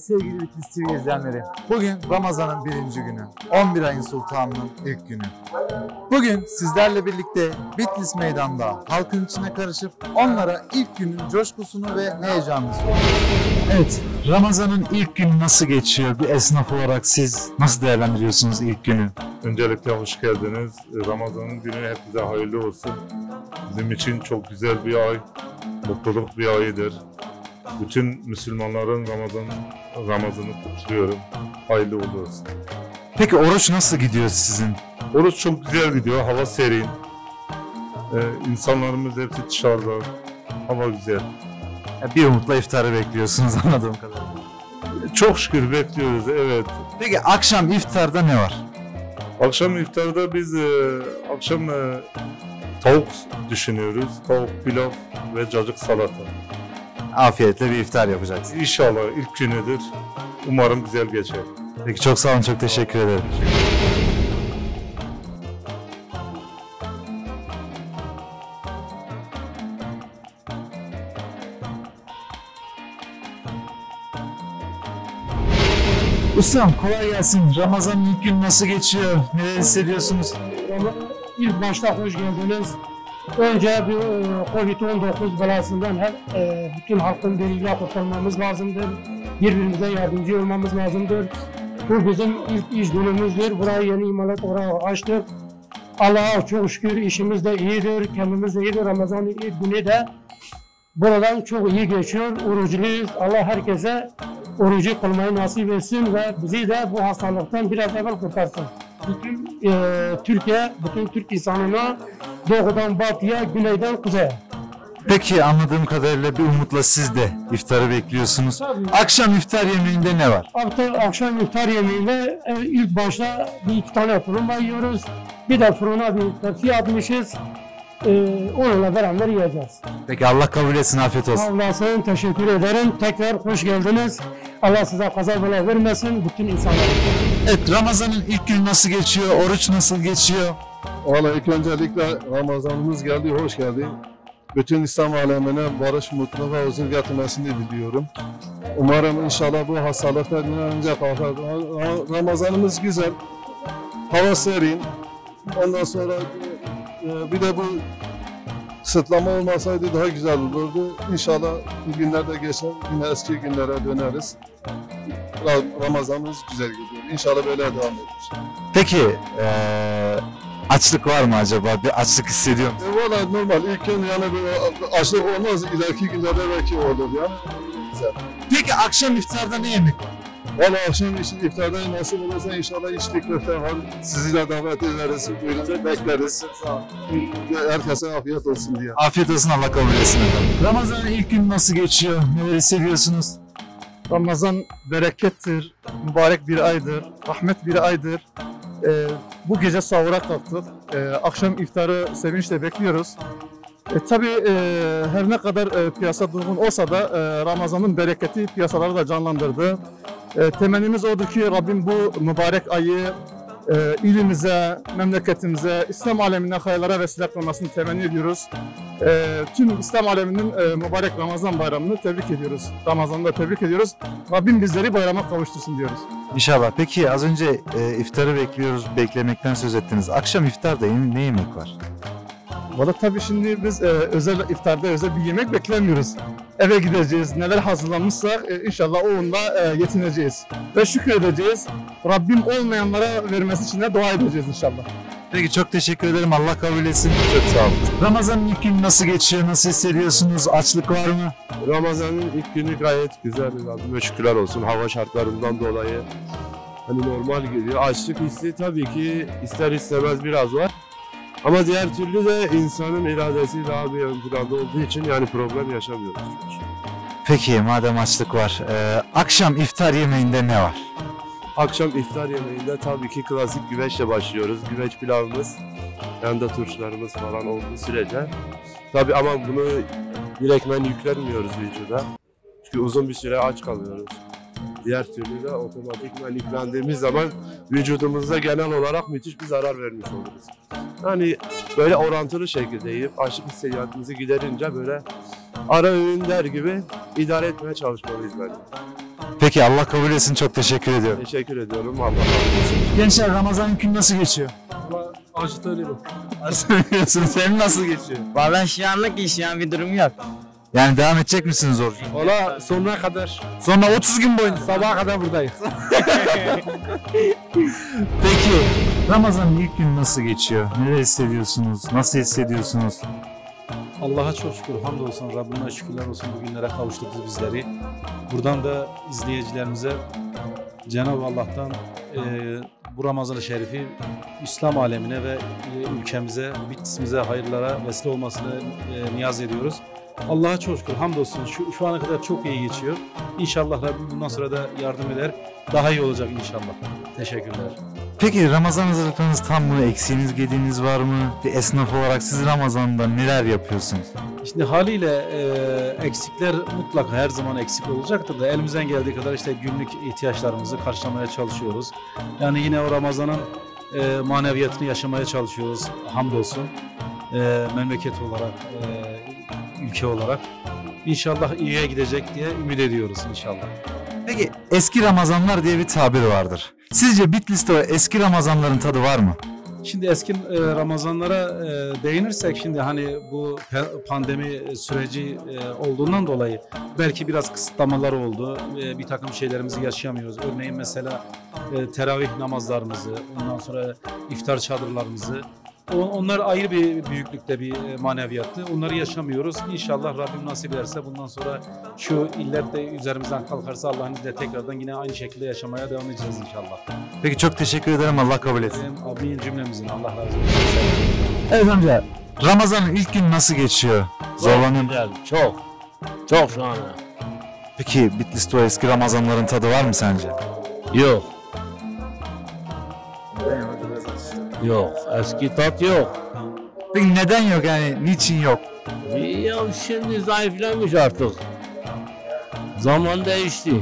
sevgili Bitlis TV izleyenleri. Bugün Ramazan'ın birinci günü. 11 ayın sultanının ilk günü. Bugün sizlerle birlikte Bitlis Meydan'da halkın içine karışıp onlara ilk günün coşkusunu ve heyecanını sunuyoruz. Evet, Ramazan'ın ilk günü nasıl geçiyor? Bir esnaf olarak siz nasıl değerlendiriyorsunuz ilk günü? Öncelikle hoş geldiniz. Ramazan'ın günü hepinize hayırlı olsun. Bizim için çok güzel bir ay, mutluluk bir ayıdır. Bütün Müslümanların Ramazan'ı kutluyorum. Hayırlı uğurlu olsun. Peki oruç nasıl gidiyor sizin? Oruç çok güzel gidiyor, hava serin. İnsanlarımız hepsi dışarıda, hava güzel. Bir umutla iftarı bekliyorsunuz anladığım kadarıyla. Çok şükür bekliyoruz, evet. Peki akşam iftarda ne var? Akşam iftarda biz akşam tavuk düşünüyoruz. Tavuk, pilav ve cacık salata. Afiyetle bir iftar yapacaksınız. İnşallah ilk günüdür. Umarım güzel geçer. Peki çok sağ olun, çok teşekkür ederim. Ustam kolay gelsin. Ramazan'ın ilk günü nasıl geçiyor? Neler hissediyorsunuz? İlk başta hoş geldiniz. Önce bir Covid-19 belasından bütün halkın birliğiyle kurtulmamız lazımdır. Birbirimize yardımcı olmamız lazımdır. Bu bizim ilk iş günümüzdür. Burayı yeni imalat olarak açtık. Allah'a çok şükür işimiz de iyidir, kendimiz de iyidir. Ramazan'ın ilk günü de buradan çok iyi geçiyor. Oruçluyuz. Allah herkese orucu kılmayı nasip etsin ve bizi de bu hastalıktan biraz evvel kurtarsın. Bütün Türkiye, bütün Türk insanına doğudan batıya, güneyden kuzeye. Peki anladığım kadarıyla bir umutla siz de iftarı bekliyorsunuz. Tabii. Akşam iftar yemeğinde ne var? Akşam iftar yemeğinde ilk başta bir iki tane fırına yiyoruz. Bir de fırına bir tepsi atmışız. Onunla beraber yiyeceğiz. Peki Allah kabul etsin, afiyet olsun. Allah'a teşekkür ederim. Tekrar hoş geldiniz. Allah size kaza bela vermesin bütün insanlara. Evet, Ramazan'ın ilk günü nasıl geçiyor? Oruç nasıl geçiyor? Vallahi ilk öncelikle Ramazanımız geldi, hoş geldi. Bütün İslam alemine barış, mutluluk ve huzur getirmesini diliyorum. Umarım inşallah bu hastalıklar bir an önce kalkar. Ramazanımız güzel, hava serin. Ondan sonra bir de bu kısıtlama olmasaydı daha güzel olurdu. İnşallah bu günler de geçer, yine eski günlere döneriz. Ramazanımız güzel gidiyor. İnşallah böyle devam eder. Peki açlık var mı acaba? Bir açlık hissediyor musunuz? Valla normal ilk gün yani böyle açlık olmaz, ileriki günlerde belki olur yani. Güzel. Peki akşam iftarda ne yemek var? Valla akşam iftarda nasip olursa inşallah içli köfte var. Sizi de davet ederiz, buyurun bekleriz. Herkese afiyet olsun diye. Afiyet olsun, Allah kabul etsin efendim. Ramazan'ın ilk günü nasıl geçiyor? Neler hissediyorsunuz? Ramazan berekettir, mübarek bir aydır, rahmet bir aydır. Bu gece sahura kalktık. Akşam iftarı sevinçle bekliyoruz. Tabii her ne kadar piyasa durgun olsa da Ramazan'ın bereketi piyasaları da canlandırdı. Temennimiz odur ki Rabbim bu mübarek ayı ilimize, memleketimize, İslam alemine hayırlara vesile kılmasını temenni ediyoruz. Tüm İslam aleminin mübarek Ramazan bayramını tebrik ediyoruz. Ramazan'ı da tebrik ediyoruz. Rabbim bizleri bayrama kavuştursun diyoruz. İnşallah. Peki az önce iftarı bekliyoruz, beklemekten söz ettiniz. Akşam iftarda ne yemek var? Valla tabii şimdi biz özel iftarda özel bir yemek beklemiyoruz. Eve gideceğiz, neler hazırlanmışsa inşallah onunla yetineceğiz. Ve şükredeceğiz. Rabbim olmayanlara vermesi için de dua edeceğiz inşallah. Peki çok teşekkür ederim. Allah kabul etsin. Çok sağ olun. Ramazan'ın ilk günü nasıl geçiyor? Nasıl hissediyorsunuz? Açlık var mı? Ramazan'ın ilk günü gayet güzel. Rabbime şükürler olsun hava şartlarından dolayı. Hani normal geliyor. Açlık hissi tabii ki ister istemez biraz var. Ama diğer türlü de insanın iradesi daha bir ön planda olduğu için yani problem yaşamıyoruz. Peki madem açlık var, akşam iftar yemeğinde ne var? Akşam iftar yemeğinde tabii ki klasik güveçle başlıyoruz. Güveç pilavımız, yanında turşularımız falan olduğu sürece. Tabii ama bunu direktmen yüklenmiyoruz vücuda. Çünkü uzun bir süre aç kalıyoruz. Diğer türlü de otomatikman yüklendiğimiz zaman vücudumuza genel olarak müthiş bir zarar vermiş oluruz. Yani böyle orantılı şekilde yiyip açlık hissiyatımızı giderince böyle ara öğün der gibi idare etmeye çalışmalıyız bence. Peki Allah kabul etsin. Çok teşekkür ediyorum. Teşekkür ediyorum. Allah razı olsun. Gençler Ramazan ilk gün nasıl geçiyor? Acıtırıyorum. Nasıl senin nasıl geçiyor? Valla şu anlık iş yani bir durum yok. Yani devam edecek misiniz oruç? Valla sonuna kadar. Sonra 30 gün boyunca. Sabaha kadar buradayız. Peki Ramazan'ın ilk günü nasıl geçiyor? Neler hissediyorsunuz? Nasıl hissediyorsunuz? Allah'a çok şükür, hamdolsun, Rabbime şükürler olsun bu günlere kavuşturdu bizleri. Buradan da izleyicilerimize Cenab-ı Allah'tan bu Ramazan-ı Şerif'i İslam alemine ve ülkemize, Bitlis'imize hayırlara vesile olmasını niyaz ediyoruz. Allah'a çok şükür, hamdolsun şu ana kadar çok iyi geçiyor. İnşallah Rabbim bundan sonra da yardım eder. Daha iyi olacak inşallah. Teşekkürler. Peki Ramazan hazırlıklarınız tam mı? Eksiğiniz gediğiniz var mı? Bir esnaf olarak siz Ramazan'da neler yapıyorsunuz? Şimdi haliyle eksikler mutlaka her zaman eksik olacaktır da elimizden geldiği kadar işte günlük ihtiyaçlarımızı karşılamaya çalışıyoruz. Yani yine o Ramazan'ın maneviyatını yaşamaya çalışıyoruz hamdolsun. Memleket olarak, ülke olarak. İnşallah iyiye gidecek diye ümit ediyoruz inşallah. Peki eski Ramazanlar diye bir tabir vardır. Sizce Bitlis'te o eski Ramazanların tadı var mı? Şimdi eski Ramazanlara değinirsek şimdi hani bu pandemi süreci olduğundan dolayı belki biraz kısıtlamalar oldu. Bir takım şeylerimizi yaşayamıyoruz. Örneğin mesela teravih namazlarımızı, ondan sonra iftar çadırlarımızı. Onlar ayrı bir büyüklükte bir maneviyattı. Onları yaşamıyoruz. İnşallah Rabbim nasip ederse bundan sonra şu illet de üzerimizden kalkarsa Allah'ın izniyle tekrardan yine aynı şekilde yaşamaya devam edeceğiz inşallah. Peki çok teşekkür ederim. Allah kabul etsin. Amin cümlemizin. Allah razı olsun. Evet amca. Ramazan'ın ilk günü nasıl geçiyor? Zorlanıyor musun? Çok. Çok şu an. Peki Bitlis'te o eski Ramazanların tadı var mı sence? Yok. Yok. Eski tat yok. Peki neden yok yani? Niçin yok? Ya şimdi zayıflamış artık. Zaman değişti.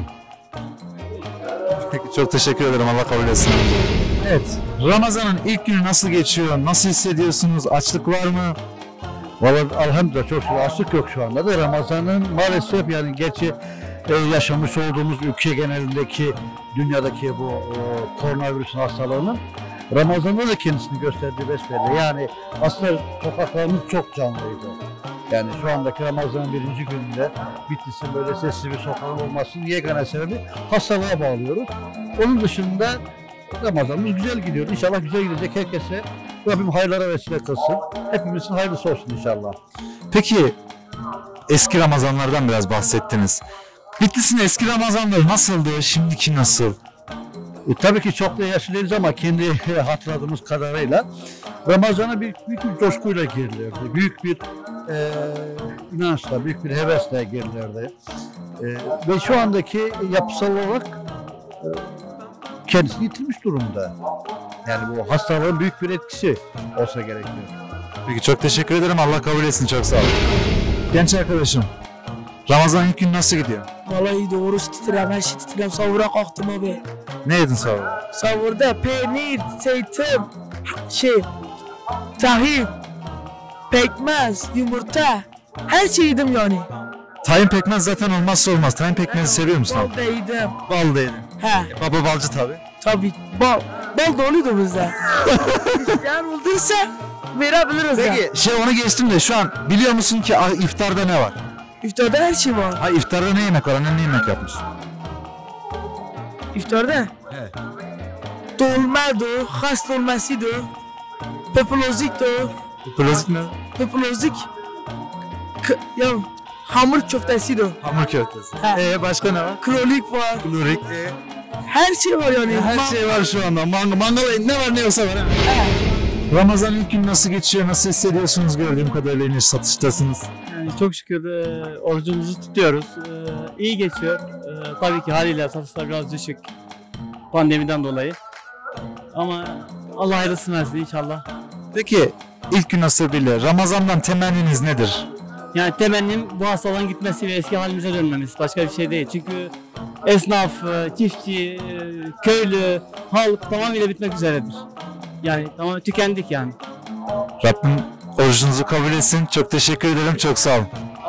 Peki çok teşekkür ederim. Allah kabul etsin. Evet. Ramazan'ın ilk günü nasıl geçiyor? Nasıl hissediyorsunuz? Açlık var mı? Vallahi elhamdülillah çok şükür açlık yok şu anda da Ramazan'ın maalesef yani gerçi yaşamış olduğumuz ülke genelindeki dünyadaki bu koronavirüs hastalığının Ramazan'da da kendisini gösterdiği besbelli. Yani aslında sokaklarımız çok canlıydı. Yani şu andaki Ramazan'ın birinci gününde Bitlis'in böyle sessiz bir sokağın olmasının yegane sebebi hastalığa bağlıyoruz. Onun dışında Ramazan'ımız güzel gidiyor. İnşallah güzel gidecek herkese. Rabbim hayırlara vesile kılsın. Hepimizin hayırlısı olsun inşallah. Peki eski Ramazanlardan biraz bahsettiniz. Bitlis'in eski Ramazanları nasıldı? Şimdiki nasıl? Tabii ki çok da yaşlı değiliz ama kendi hatırladığımız kadarıyla Ramazan'a büyük bir coşkuyla girilirdi. Büyük bir inançla, büyük bir hevesle girilirdi. Ve şu andaki yapısal olarak kendisini yitirmiş durumda. Yani bu hastalığın büyük bir etkisi olsa gerekiyor. Peki çok teşekkür ederim. Allah kabul etsin. Çok sağ olun. Genç arkadaşım, Ramazan ilk gün nasıl gidiyor? Vallahi doğru titrem, her şey titrem. Savura kalktım abi. Ne yedin sahurda? Savurda peynir, zeytin, tahin, pekmez, yumurta. Her şey yedim yani. Tahin pekmez zaten olmazsa olmaz. Tahin pekmezi seviyor musun? Bal da yedim. Bal da yedin. He. Baba balcı tabii. Tabii bal. Bal doluydu bizde. İsteyen olduysa verebiliriz de. Peki onu geçtim de şu an biliyor musun ki iftarda ne var? İftarda her şey var. Ha iftarda ne yemek var? Annen ne yemek yapmış? İftarda? He. Dolmadır, has dolmasıdır. Pepeloziktir. Peplozik ne? Peplozik. Ya hamur köftesidir. Hamur köftesi. He. Başka ne var? Krolik var. Klorik. Her şey var yani. Her şey var şu anda. Mangal ne var ne yoksa var. Ramazan ilk gün nasıl geçiyor? Nasıl hissediyorsunuz? Gördüğüm kadarıyla henüz satıştasınız. Yani çok şükür orucumuzu tutuyoruz. İyi geçiyor. Tabii ki haliyle satışlar biraz düşük. Pandemiden dolayı. Ama Allah hayırlısını versin inşallah. Peki ilk gün nasibyle Ramazan'dan temenniniz nedir? Yani temennim bu hastalığın gitmesi ve eski halimize dönmemiz. Başka bir şey değil. Çünkü esnaf, çiftçi, köylü, halk tamamıyla bitmek üzeredir. Yani tamamen tükendik yani. Rabbim orucunuzu kabul etsin. Çok teşekkür ederim. Çok sağ olun. Allah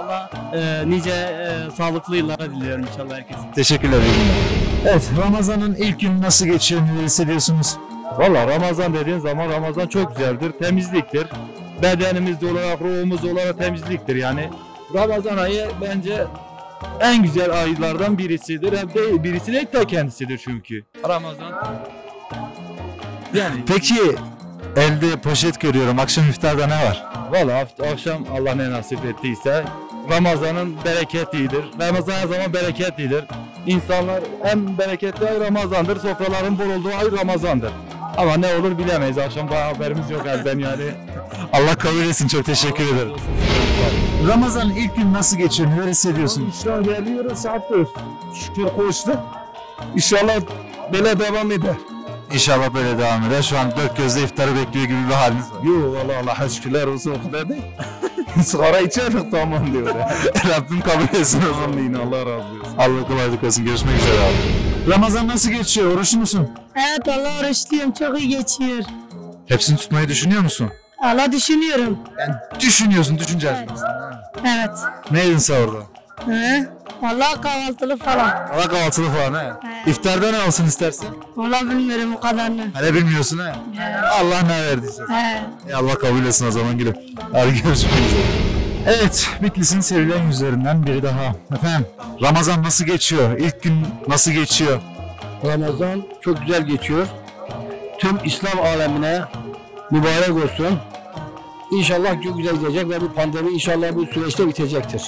nice sağlıklı yıllara diliyorum inşallah herkese. Teşekkürler. Evet, Ramazan'ın ilk günü nasıl geçiyor, neler hissediyorsunuz? Valla Ramazan dediğin zaman Ramazan çok güzeldir, temizliktir. Bedenimiz olarak, ruhumuz olarak temizliktir yani. Ramazan ayı bence en güzel aylardan birisidir. Hem de birisi de ta kendisidir çünkü. Ramazan. Yani Peki elde poşet görüyorum. Akşam iftarda ne var? valla akşam Allah ne nasip ettiyse Ramazan'ın bereketidir. Ramazan her zaman bereketlidir. İnsanlar en bereketli ay Ramazan'dır. Sofraların bol olduğu ay Ramazan'dır. Ama ne olur bilemeyiz. Akşam daha haberimiz yok elden yani. Allah kabul etsin. Çok teşekkür ederim. Ramazan'ın ilk günü nasıl geçiyor, neler hissediyorsunuz? Şu an geliyoruz saat 4. Şükür koştu. İnşallah böyle devam eder. İnşallah böyle devam eder. Şu an dört gözle iftarı bekliyor gibi bir haliniz var. Yok valla Allah'a şükürler olsun o kadar değil. Sigara içerdik tamam diyor. Rabbim kabul etsin. Amin Allah razı olsun. Allah kolaylık olsun. Görüşmek üzere abi. Ramazan nasıl geçiyor? Oruçlu musun? Evet Allah oruçluyum. Çok iyi geçiyor. Hepsini tutmayı düşünüyor musun? Allah düşünüyorum. Yani düşünüyorsun, düşünce Evet. Ne yedin sahurda? He? Vallahi kahvaltılık falan. Allah kahvaltılı falan he. İftarda ne olsun istersin? Vallahi bilmiyorum o kadarını. Hele bilmiyorsun he. Allah ne verdiyse. Allah kabul etsin o zaman gülüm. Hadi görüşmek üzere. Evet, Bitlis'in sevilen yüzlerinden biri daha. Efendim, Ramazan nasıl geçiyor? İlk gün nasıl geçiyor? Ramazan çok güzel geçiyor. Tüm İslam alemine mübarek olsun. İnşallah çok güzel gidecek ve bu pandemi inşallah bu süreçte bitecektir.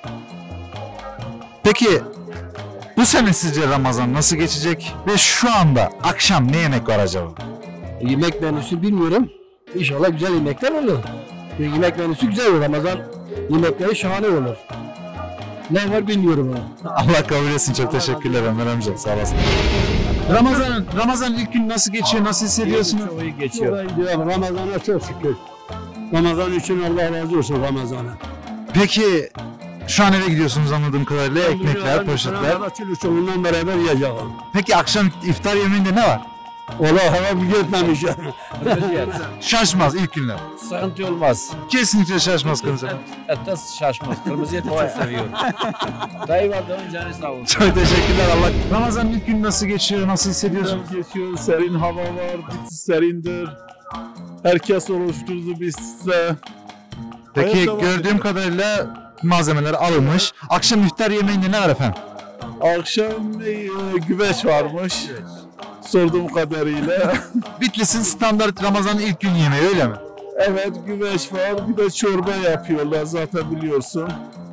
Peki, bu sene sizce Ramazan nasıl geçecek? Ve şu anda akşam ne yemek var acaba? Yemek menüsü bilmiyorum. İnşallah güzel yemekler olur. Yemek menüsü güzel olur. Ramazan yemekleri şahane olur. Ne var bilmiyorum ama. Allah kabul etsin. Çok teşekkürler Ömer amca. Sağ olasın. Ramazan'ın ilk günü nasıl geçiyor? Nasıl hissediyorsunuz? Çok iyi geçiyor. Ramazan'a çok şükür. Ramazan için Allah razı olsun Ramazan'a. Peki şu an eve gidiyorsunuz anladığım kadarıyla. Ekmekler, poşetler. Onunla beraber yiyeceğim. Peki akşam iftar yemeğinde ne var? Ola hava bir gitmemiş. Şaşmaz ilk günler. Sıkıntı olmaz. Kesinlikle şaşmaz kırmızı. Ette şaşmaz. Kırmızı eti çok seviyorum. Dayı var da canı sağ olsun. Çok teşekkürler Allah. Ramazan'ın ilk günü nasıl geçiyor? Nasıl hissediyorsunuz? Geçiyor, serin hava var, Bitlis serindir. Herkes oluşturdu Bitlis'e. Peki gördüğüm kadarıyla malzemeler alınmış. Akşam iftar yemeğinde ne var efendim? Akşam güveç varmış. Sorduğum kadarıyla. Bitlis'in standart Ramazan'ın ilk gün yemeği öyle mi? Evet güveç var. Bir de çorba yapıyorlar zaten biliyorsun.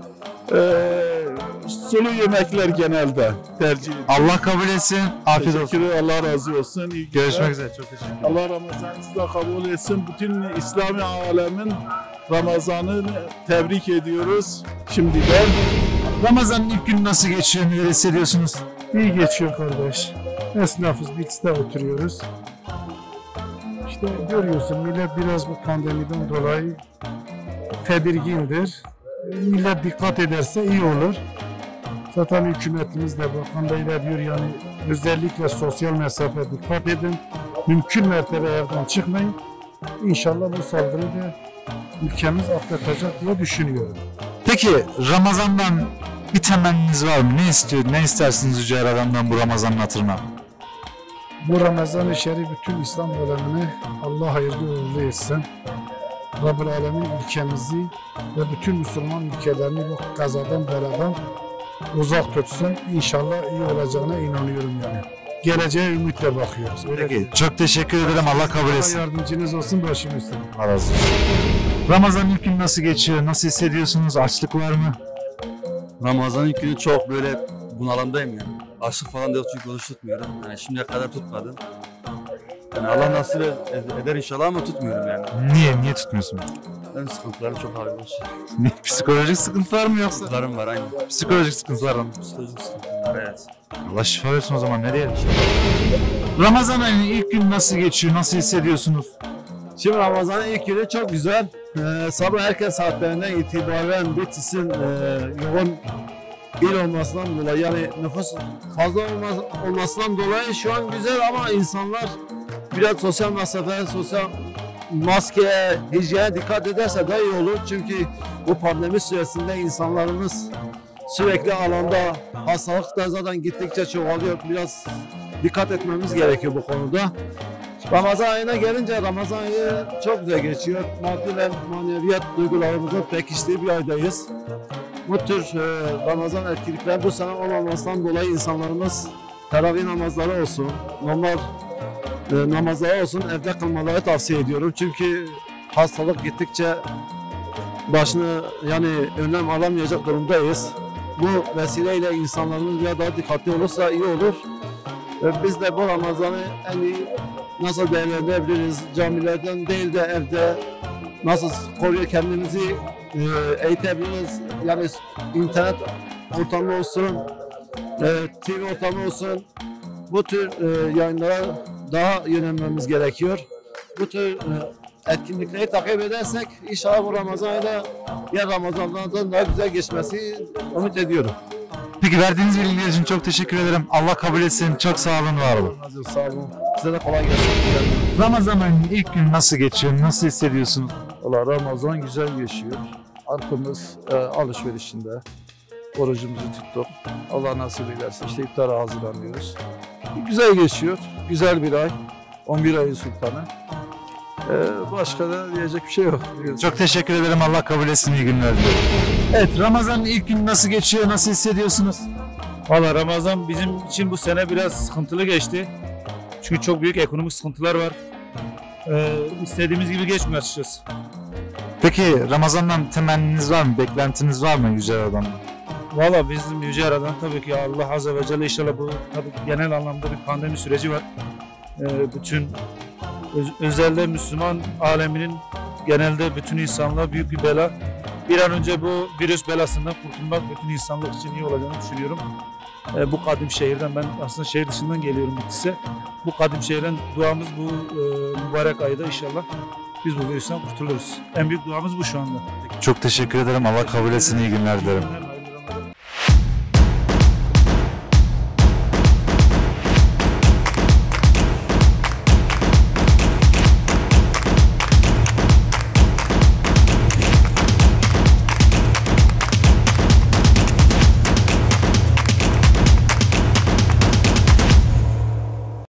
Sulu yemekler genelde tercih ediyor. Allah kabul etsin. Afiyet olsun. Allah razı olsun. İyi Görüşmek üzere. Çok teşekkür ederim. Allah Ramazan'ınızı da kabul etsin. Bütün İslami alemin Ramazan'ını tebrik ediyoruz şimdiden. Ramazan'ın ilk günü nasıl geçiyor? Neler hissediyorsunuz? İyi geçiyor kardeş. Esnafız, Bitlis'te oturuyoruz. İşte görüyorsun millet biraz bu pandemiden dolayı tedirgindir. Millet dikkat ederse iyi olur. Zaten hükümetimiz de Bakan Bey de diyor yani özellikle sosyal mesafe dikkat edin. Mümkün mertebe evden çıkmayın. İnşallah bu saldırıyı da ülkemiz atlatacak diye düşünüyorum. Peki Ramazan'dan bir temenniniz var mı? Ne istersiniz Yüce Yaradan'dan bu Ramazan'ın hatırına? Bu Ramazan-ı Şerif bütün İslam alemini Allah hayırlı uğurlu etsin. Rabbül Alemin ülkemizi ve bütün Müslüman ülkelerini bu kazadan beladan uzak tutsun. İnşallah iyi olacağına inanıyorum yani. Geleceğe ümitle bakıyoruz. Peki, çok teşekkür ederim. Allah kabul etsin. Allah yardımcınız olsun, başım üstüne. Allah razı olsun. Ramazan ilk gün nasıl geçiyor? Nasıl hissediyorsunuz? Açlık var mı? Ramazan ilk günü çok böyle bunalımdayım yani. Açlık falan da yok çünkü oruç tutmuyorum. Yani şimdiye kadar tutmadım. Yani Allah nasip eder inşallah ama tutmuyorum yani. Niye tutmuyorsun? Benim sıkıntılarım çok ağır olmuş. Psikolojik sıkıntılar mı yoksa? Sıkıntılarım var aynen. Psikolojik sıkıntılar mı? Psikolojik sıkıntılar evet. Allah şifa versin o zaman ne diyelim? Ramazan ayının ilk günü nasıl geçiyor? Nasıl hissediyorsunuz? Şimdi Ramazan'ın ilk günü çok güzel. Sabah erken saatlerinden itibaren Bitlis'in yoğun il olmasından dolayı yani nüfus fazla olmasından dolayı şu an güzel ama insanlar biraz sosyal mesafe, sosyal maskeye, hijyene dikkat ederse daha iyi olur. Çünkü bu pandemi süresinde insanlarımız sürekli alanda, hastalık da zaten gittikçe çoğalıyor. Biraz dikkat etmemiz gerekiyor bu konuda. Ramazan ayına gelince Ramazan ayı çok güzel geçiyor. Maddi ve maneviyat duygularımızın pekiştiği bir aydayız. Bu tür Ramazan etkinlikler bu sene olmamasından dolayı insanlarımız teravih namazları olsun, normal namazları olsun evde kılmaları tavsiye ediyorum. Çünkü hastalık gittikçe başını yani önlem alamayacak durumdayız. Bu vesileyle insanlarımız biraz daha dikkatli olursa iyi olur. Biz de bu Ramazan'ı en iyi nasıl değerlendirebiliriz? Camilerden değil de evde nasıl kendimizi eğitebiliriz? Yani internet ortamı olsun, TV ortamı olsun. Bu tür yayınlara daha yönelmemiz gerekiyor. Bu tür etkinlikleri takip edersek inşallah bu Ramazan ayında diğer Ramazanlardan daha güzel geçmesi umut ediyorum. Peki verdiğiniz bilgiler için çok teşekkür ederim. Allah kabul etsin. Çok sağ olun, var olun. Sağ olun. Size de kolay gelsin. Ramazan'ın ilk günü nasıl geçiyor? Nasıl hissediyorsunuz? Valla Ramazan güzel geçiyor. Halkımız alışverişinde orucumuzu tuttuk. Allah nasip ederse işte iftara hazırlanıyoruz. Güzel geçiyor. Güzel bir ay. 11 ayın sultanı. Başka da diyecek bir şey yok. Çok teşekkür ederim. Allah kabul etsin. İyi günler diliyorum. Evet, Ramazan'ın ilk günü nasıl geçiyor? Nasıl hissediyorsunuz? Valla Ramazan bizim için bu sene biraz sıkıntılı geçti. Çünkü çok büyük ekonomik sıkıntılar var. İstediğimiz gibi geçmiyor açıkçası. Peki Ramazan'dan temenniniz var mı? Beklentiniz var mı Yüce Yaradan'dan? Valla bizim Yüce Yaradan tabii ki Allah Azze ve Celle inşallah bu tabii genel anlamda bir pandemi süreci var. Bütün özelde Müslüman aleminin genelde bütün insanlığa büyük bir bela. Bir an önce bu virüs belasından kurtulmak bütün insanlık için iyi olacağını düşünüyorum. Bu kadim şehirden, ben aslında şehir dışından geliyorum Bitlis'e. Bu kadim şehirden duamız bu mübarek ayda inşallah biz bu virüsten kurtuluruz. En büyük duamız bu şu anda. Çok teşekkür ederim. Allah kabul etsin. İyi günler dilerim.